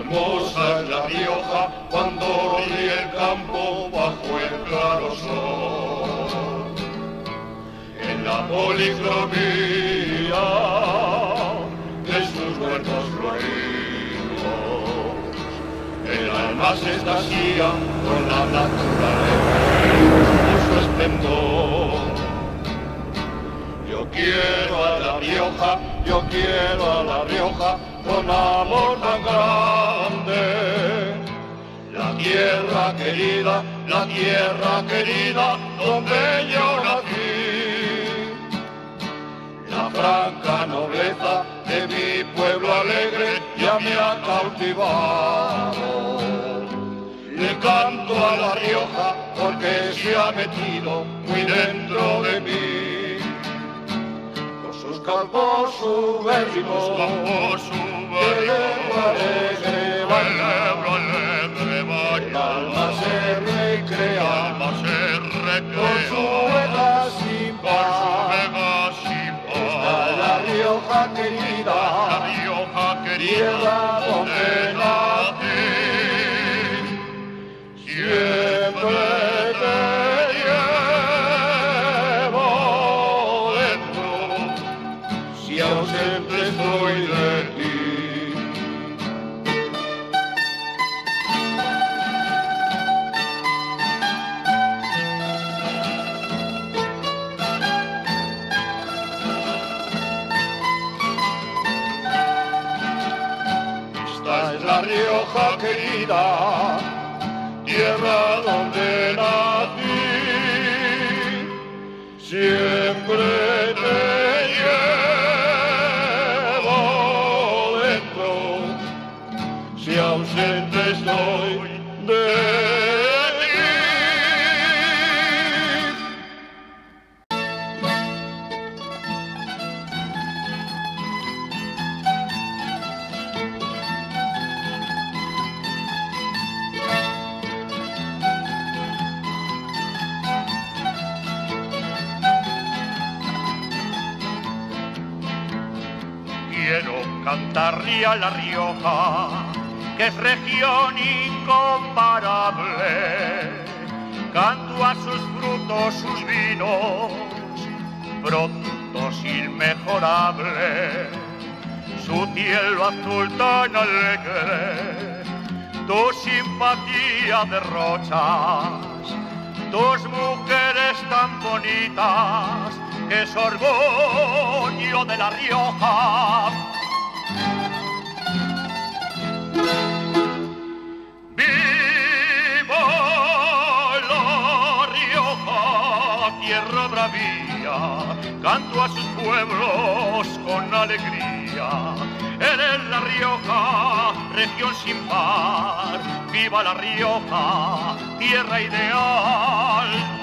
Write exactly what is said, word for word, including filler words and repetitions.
hermosa es La Rioja cuando ríe el campo bajo el claro sol. En la policromía de sus huertos floridos, el alma se extasía con la naturaleza y su esplendor. Yo quiero a La Rioja, yo quiero a La Rioja con amor tan grande. La tierra querida, la tierra querida donde yo nací. La franca nobleza de mi pueblo alegre ya me ha cautivado. Le canto a La Rioja porque se ha metido muy dentro de mí. Sus campos subversivos, campos subversivos, alegre baila, alegre baila, el alma se recrea, el alma se recrea, con su vega sin par, sin par. Está La Rioja querida, La Rioja querida, tierra donde nací, siempre te ausente estoy de ti. Esta es La Rioja querida, tierra donde nací, siempre te si ausente estoy de ti. Quiero cantarle a La Rioja, que es región incomparable, canto a sus frutos, sus vinos, productos inmejorables, su cielo azul tan alegre, tu simpatía derrochas, tus mujeres tan bonitas, que es orgullo de La Rioja. ¡Viva La Rioja, tierra bravía! Canto a sus pueblos con alegría. Eres La Rioja, región sin par. ¡Viva La Rioja, tierra ideal!